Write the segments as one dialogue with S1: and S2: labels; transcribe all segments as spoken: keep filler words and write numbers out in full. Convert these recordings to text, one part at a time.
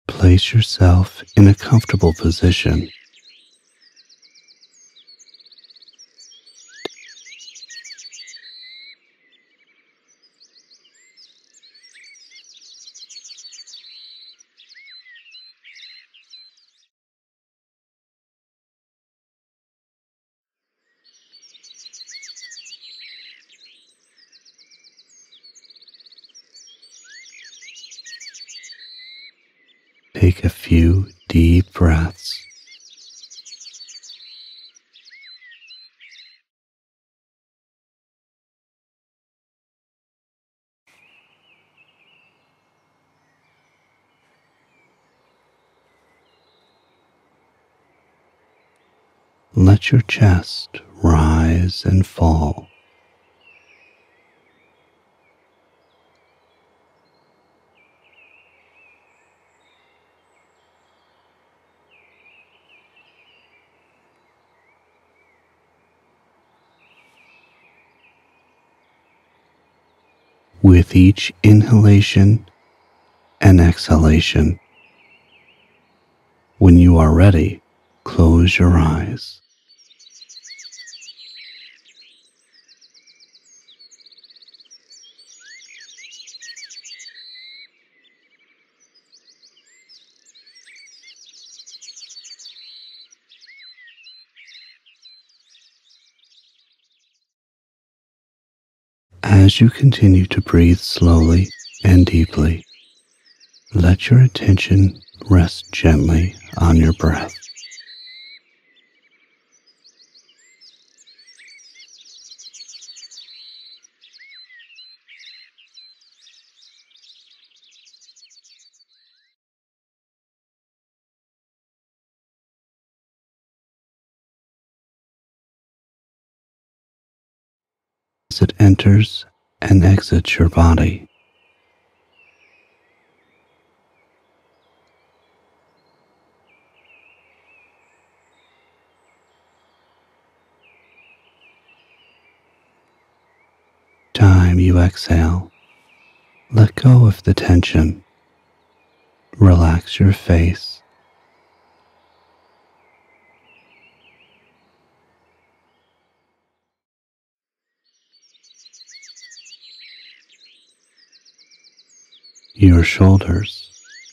S1: Place yourself in a comfortable position. Take a few deep breaths. Let your chest rise and fall. With each inhalation and exhalation, when you are ready, close your eyes. As you continue to breathe slowly and deeply, let your attention rest gently on your breath. As it enters and exits your body, time you exhale, let go of the tension. Relax your face, your shoulders,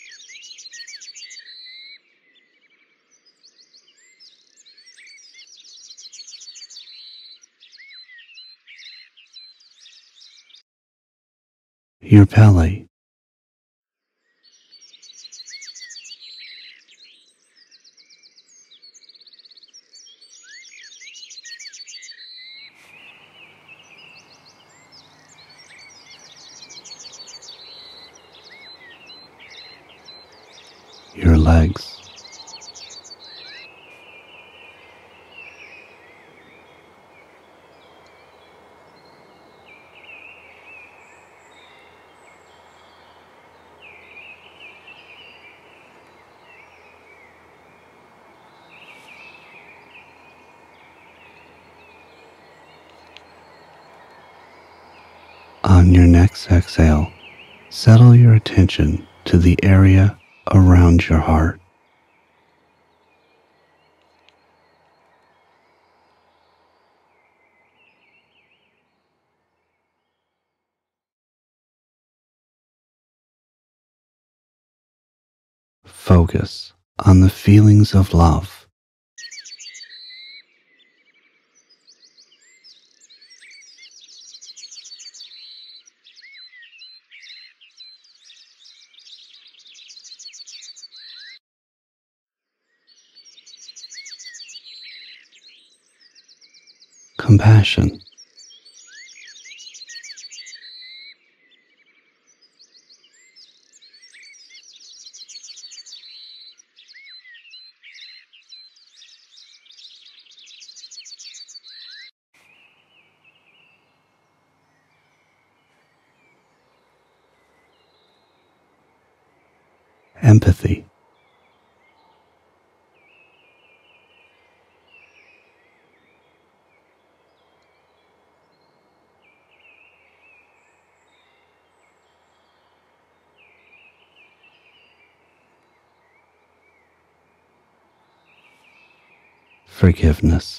S1: your belly, your legs, on your next exhale, settle your attention to the area around your heart. Focus on the feelings of love, compassion, empathy, forgiveness.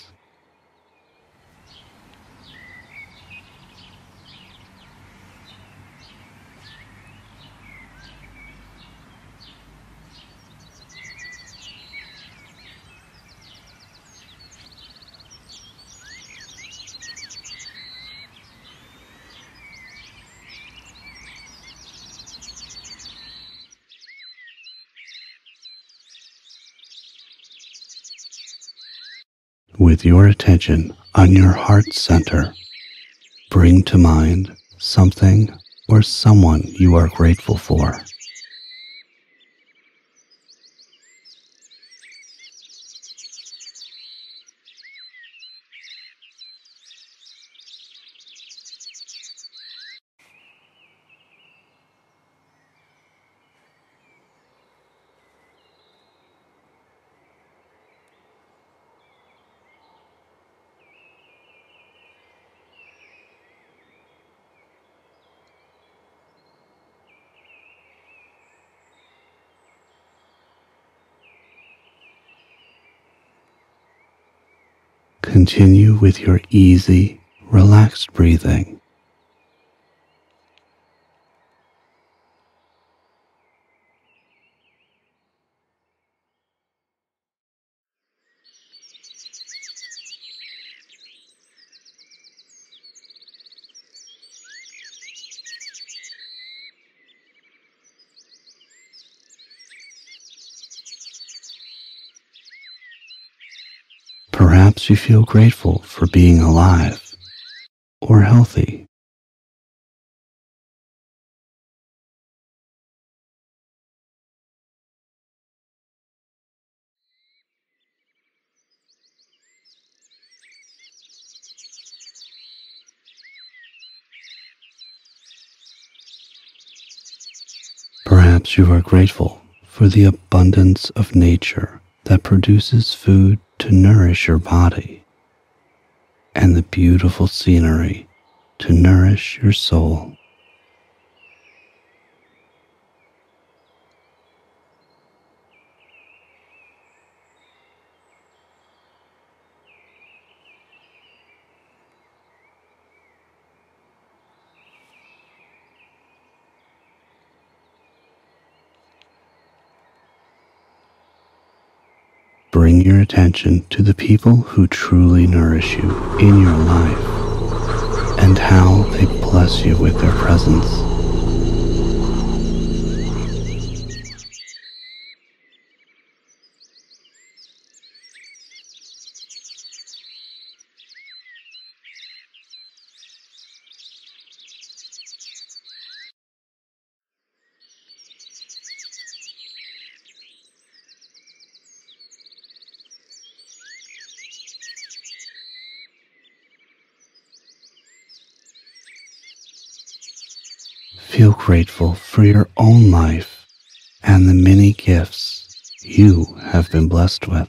S1: With your attention on your heart center, bring to mind something or someone you are grateful for. Continue with your easy, relaxed breathing. Perhaps you feel grateful for being alive or healthy. Perhaps you are grateful for the abundance of nature that produces food to nourish your body, and the beautiful scenery to nourish your soul. Bring your attention to the people who truly nourish you in your life and how they bless you with their presence. Feel grateful for your own life and the many gifts you have been blessed with.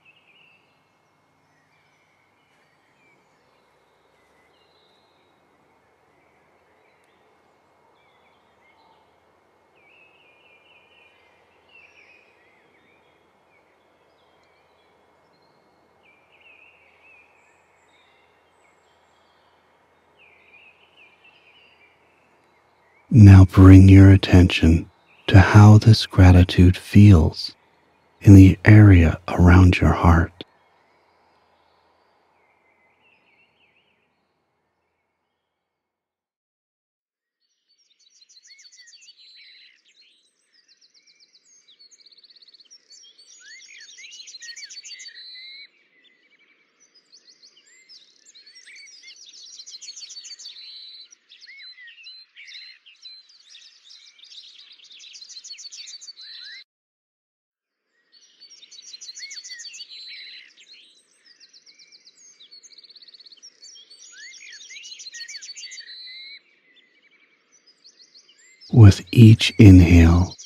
S1: Now bring your attention to how this gratitude feels in the area around your heart. With each inhale,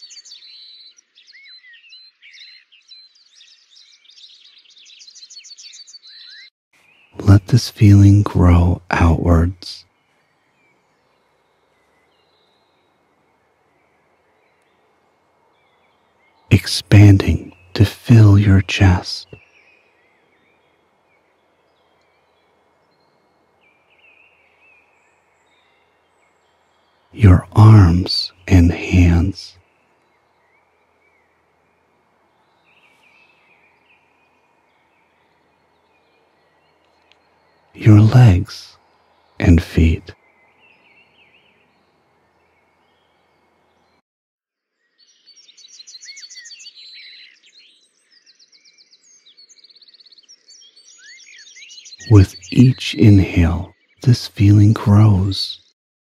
S1: let this feeling grow outwards, expanding to fill your chest. your arms and hands, your legs and feet, with each inhale, this feeling grows,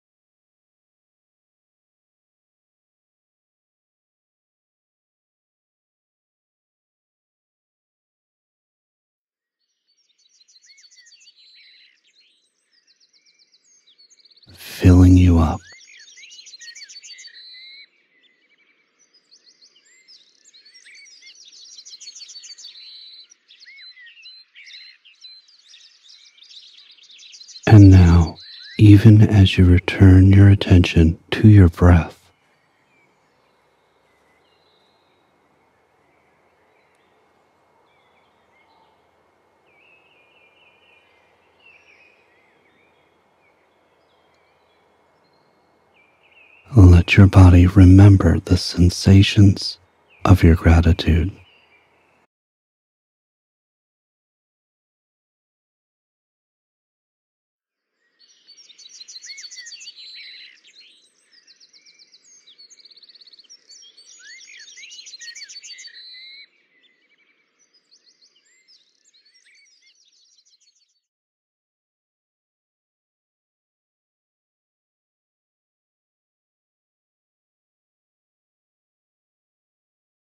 S1: filling you up. And now, even as you return your attention to your breath, let your body remember the sensations of your gratitude.